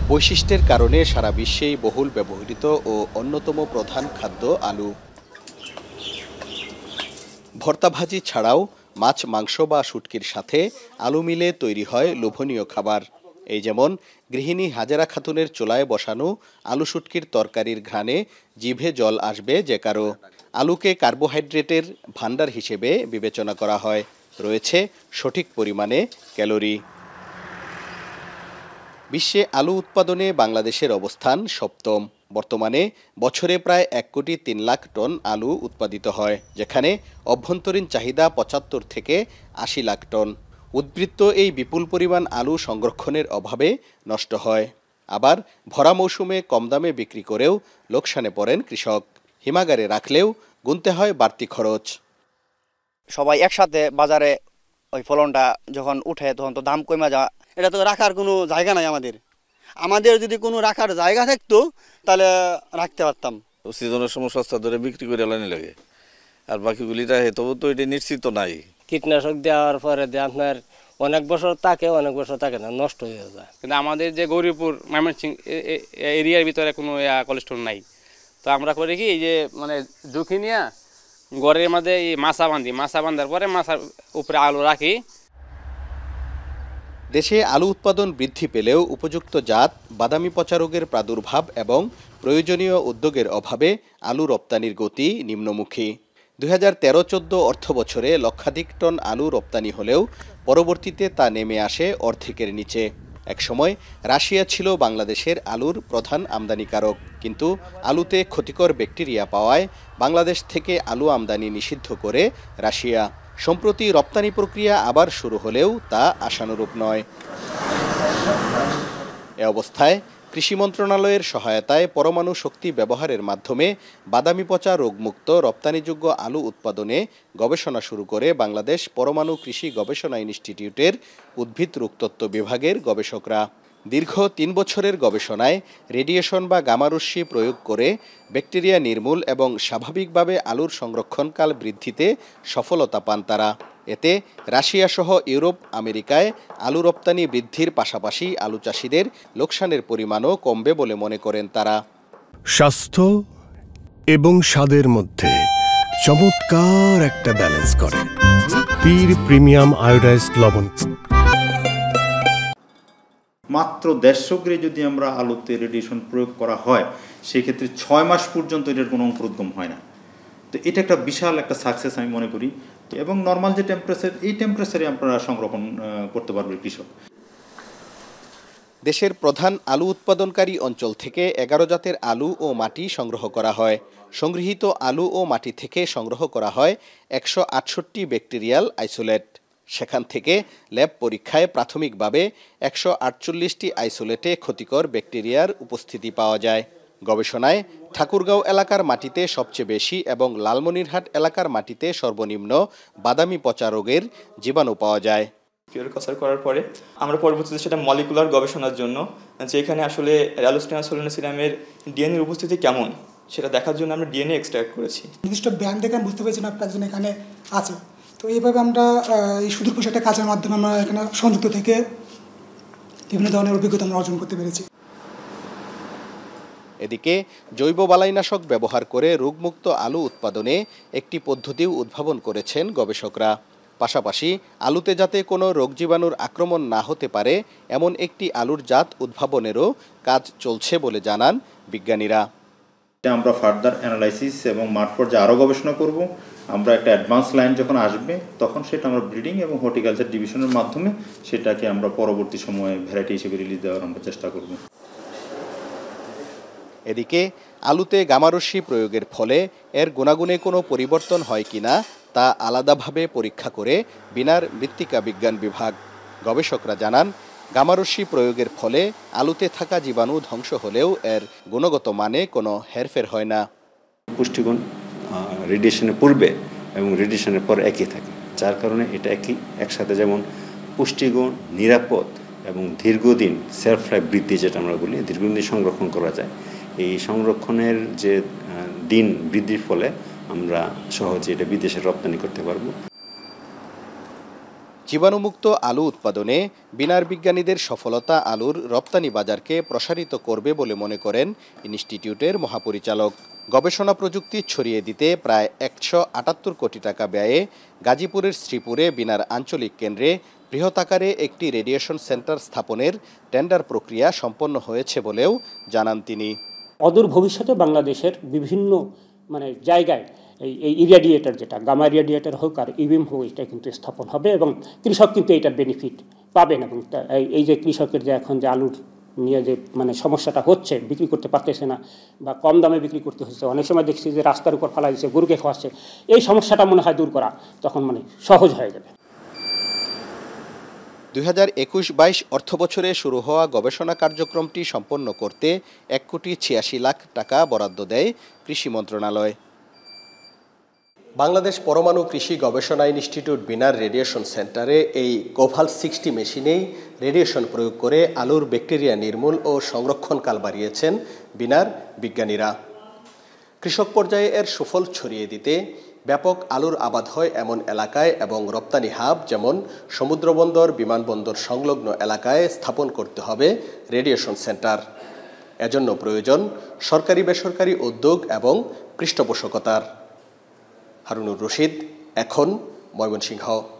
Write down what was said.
বৈশিষ্ট্যের কারণে সারা বিশ্বেই বহুল ব্যবহৃত ও অন্যতম প্রধান খাদ্য আলু। ভর্তা ভাজি ছাড়াও মাছ, মাংস বা শুটকির সাথে আলু মিলে তৈরি হয় লোভনীয় খাবার। এই যেমন গৃহিণী হাজেরা খাতুনের চুলায় বসানো আলু শুটকির তরকারির ঘ্রাণে জিভে জল আসবে যে কারো। আলুকে কার্বোহাইড্রেটের ভাণ্ডার হিসেবে বিবেচনা করা হয়, রয়েছে সঠিক পরিমাণে ক্যালোরি। বিশ্বে আলু উৎপাদনে বাংলাদেশের অবস্থান সপ্তম। বর্তমানে বছরে প্রায় 1,03,00,000 টন আলু উৎপাদিত হয়, যেখানে অভ্যন্তরীণ চাহিদা 75 থেকে 80 লাখ টন। উদ্বৃত্ত এই বিপুল পরিমাণ আলু সংরক্ষণের অভাবে নষ্ট হয়। আবার ভরা মৌসুমে কম দামে বিক্রি করেও লোকসানে পড়েন কৃষক। হিমাগারে রাখলেও গুনতে হয় বাড়তি খরচ। সবাই একসাথে বাজারে ওই ফলনটা যখন উঠে তখন তো দাম কমে যায়। এটা তো রাখার কোনো জায়গা নাই আমাদের যদি কোনো রাখার জায়গা থাকতো তাহলে রাখতে পারতাম। সিজনের সময় সস্তা ধরে বিক্রি করে এলানি লাগে, আর বাকিগুলিটা তবু তো এটা নিশ্চিত নাই। কীটনাশক দেওয়ার পরে আপনার অনেক বছর থাকে, অনেক বছর থাকে না, নষ্ট হয়ে যায়। কিন্তু আমাদের যে গৌরীপুর ময়মনসিংহ এরিয়ার ভিতরে কোনো কোল্ড স্টোর নাই, তো আমরা করি কি এই যে মানে ঝুঁকি নিয়ে ঘরের মধ্যে এই মাছা বাঁধার পরে মাছার উপরে আলু রাখি। দেশে আলু উৎপাদন বৃদ্ধি পেলেও উপযুক্ত জাত, বাদামি পচা রোগের প্রাদুর্ভাব এবং প্রয়োজনীয় উদ্যোগের অভাবে আলু রপ্তানির গতি নিম্নমুখী। 2013-14 অর্থবছরে লক্ষাধিক টন আলু রপ্তানি হলেও পরবর্তীতে তা নেমে আসে অর্ধেকের নিচে। একসময় রাশিয়া ছিল বাংলাদেশের আলুর প্রধান আমদানিকারক, কিন্তু আলুতে ক্ষতিকর ব্যাকটেরিয়া পাওয়ায় বাংলাদেশ থেকে আলু আমদানি নিষিদ্ধ করে রাশিয়া। সম্প্রতি রপ্তানি প্রক্রিয়া আবার শুরু হলেও তা আশানুরূপ নয়। এ অবস্থায় কৃষি মন্ত্রণালয়ের সহায়তায় পরমাণু শক্তি ব্যবহারের মাধ্যমে বাদামি পচা রোগমুক্ত রপ্তানিযোগ্য আলু উৎপাদনে গবেষণা শুরু করে বাংলাদেশ পরমাণু কৃষি গবেষণা ইনস্টিটিউটের উদ্ভিদ রোগতত্ত্ব বিভাগের গবেষকরা। দীর্ঘ 3 বছরের গবেষণায় রেডিয়েশন বা গামারশ্মি প্রয়োগ করে ব্যাকটেরিয়া নির্মূল এবং স্বাভাবিকভাবে আলুর সংরক্ষণকাল বৃদ্ধিতে সফলতা পান তারা। এতে রাশিয়া সহ ইউরোপ, আমেরিকায় আলু রপ্তানি বৃদ্ধির পাশাপাশি আলু চাষিদের লোকসানের পরিমাণও কমবে বলে মনে করেন তারা। স্বাস্থ্য এবং স্বাদের মধ্যে চমৎকার একটা ব্যালেন্স করে পীর প্রিমিয়াম আয়োডাইজড লবণ। মাত্র 150 গ্রে যদি আমরা আলুতে রেডিয়েশন প্রয়োগ করা হয়, সেক্ষেত্রে 6 মাস পর্যন্ত এটার কোনো অঙ্কুরোদ্গম হয় না। তো এটা একটা বিশাল একটা সাকসেস আমি মনে করি। এবং নর্মাল যে টেম্পারেচার, এই টেম্পারেচারে আপনারা সংরক্ষণ করতে পারবে কৃষক। দেশের প্রধান আলু উৎপাদনকারী অঞ্চল থেকে 11 জাতের আলু ও মাটি সংগ্রহ করা হয়। সংগৃহীত আলু ও মাটি থেকে সংগ্রহ করা হয় 168 ব্যাকটেরিয়াল আইসোলেট। সেখান থেকে ল্যাব পরীক্ষায় প্রাথমিকভাবে 148টি আইসোলেটে ক্ষতিকর ব্যাকটেরিয়ার উপস্থিতি পাওয়া যায়। গবেষণায় ঠাকুরগাঁও এলাকার মাটিতে সবচেয়ে বেশি এবং লালমনিরহাট এলাকার মাটিতে সর্বনিম্ন বাদামি পচা রোগের জীবাণু পাওয়া যায়। পিওর কালচার করার পরে আমরা পরবর্তীতে সেটা মলিকুলার গবেষণার জন্য, যে এখানে আসলে র্যালোস্টেনা সোলানেসিরামের ডিএনএর উপস্থিতি কেমন সেটা দেখার জন্য আমরা ডিএনএ এক্সট্রাক্ট করেছি। নির্দিষ্ট ব্যান্ড দেখে বুঝতে পেরেছি না প্যাথোজেন এখানে আছে। তো এইভাবে আমরা এই সুদূরপ্রসারী একটা কাজের মাধ্যমে আমরা এখানে সংযুক্ত থেকে বিভিন্ন ধরনের অভিজ্ঞতা আমরা অর্জন করতে পেরেছি। এদিকে জৈব বালাইনাশক ব্যবহার করে রোগমুক্ত আলু উৎপাদনে একটি পদ্ধতিও উদ্ভাবন করেছেন গবেষকরা। পাশাপাশি আলুতে যাতে কোনো রোগ জীবাণুর আক্রমণ না হতে পারে এমন একটি আলুর জাত উদ্ভাবনেরও কাজ চলছে বলে জানান বিজ্ঞানীরা। আমরা ফার্দার অ্যানালাইসিস এবং মাঠ পর্যায়ে আরও গবেষণা করব। আমরা একটা অ্যাডভান্স লাইন যখন আসবে তখন সেটা আমরা ব্রিডিং এবং হর্টিকালচার ডিভিশনের মাধ্যমে সেটাকে আমরা পরবর্তী সময়ে ভ্যারাইটি হিসেবে রিলিজ দেওয়ার আমরা চেষ্টা করব। এদিকে আলুতে গামারশ্মি প্রয়োগের ফলে এর গুণাগুণে কোনো পরিবর্তন হয় কিনা তা আলাদাভাবে পরীক্ষা করে বিনার মৃত্তিকা বিজ্ঞান বিভাগ। গবেষকরা জানান, গামারশ্মি প্রয়োগের ফলে আলুতে থাকা জীবাণু ধ্বংস হলেও এর গুণগত মানে কোনো হেরফের হয় না। পুষ্টিগুণ রেডিয়েশনের পূর্বে এবং রেডিয়েশনের পর একই থাকে, যার কারণে এটা একসাথে যেমন পুষ্টিগুণ, নিরাপদ এবং দীর্ঘদিন সেলফ লাইফ বৃদ্ধি, যেটা আমরা বলি দীর্ঘদিন সংরক্ষণ করা যায়। এই সংরক্ষণের যে দিন বৃদ্ধির ফলে আমরা সহজে এটা বিদেশে রপ্তানি করতে পারবো। জীবাণুমুক্ত আলু উৎপাদনে বিনার বিজ্ঞানীদের সফলতা আলুর রপ্তানি বাজারকে প্রসারিত করবে বলে মনে করেন ইনস্টিটিউটের মহাপরিচালক। গবেষণা প্রযুক্তি ছড়িয়ে দিতে প্রায় 178 কোটি টাকা ব্যয়ে গাজীপুরের শ্রীপুরে বিনার আঞ্চলিক কেন্দ্রে বৃহৎ আকারে একটি রেডিয়েশন সেন্টার স্থাপনের টেন্ডার প্রক্রিয়া সম্পন্ন হয়েছে বলেও জানান তিনি। অদূর ভবিষ্যতে বাংলাদেশের বিভিন্ন জায়গায় এই ইরেডিয়েটর, যেটা গামা ইরেডিয়েটর হোক আর ইভিএম হোক, এটা কিন্তু স্থাপন হবে এবং কৃষক কিন্তু এটার বেনিফিট পাবেন। এবং এই যে কৃষকের যে এখন যে আলুর নিয়ে যে সমস্যাটা হচ্ছে, বিক্রি করতে পারতেছে না বা কম দামে বিক্রি করতে হচ্ছে, অনেক সময় দেখছি যে রাস্তার উপর ফেলা দিচ্ছে, গরুকে খাওয়াচ্ছে, এই সমস্যাটা মনে হয় দূর করা তখন সহজ হয়ে যাবে। 2021-22 অর্থবছরে শুরু হওয়া গবেষণা কার্যক্রমটি সম্পন্ন করতে 1,86,00,000 টাকা বরাদ্দ দেয় কৃষি মন্ত্রণালয়। বাংলাদেশ পরমাণু কৃষি গবেষণা ইনস্টিটিউট বিনার রেডিয়েশন সেন্টারে এই কোভাল্ট 60 মেশিনেই রেডিয়েশন প্রয়োগ করে আলুর ব্যাকটেরিয়া নির্মূল ও সংরক্ষণকাল বাড়িয়েছেন বিনার বিজ্ঞানীরা। কৃষক পর্যায়ে এর সুফল ছড়িয়ে দিতে ব্যাপক আলুর আবাদ হয় এমন এলাকায় এবং রপ্তানি হাব যেমন সমুদ্রবন্দর, বিমানবন্দর সংলগ্ন এলাকায় স্থাপন করতে হবে রেডিয়েশন সেন্টার। এজন্য প্রয়োজন সরকারি বেসরকারি উদ্যোগ এবং পৃষ্ঠপোষকতার। হারুনুর রশিদ, এখন, ময়মনসিংহ।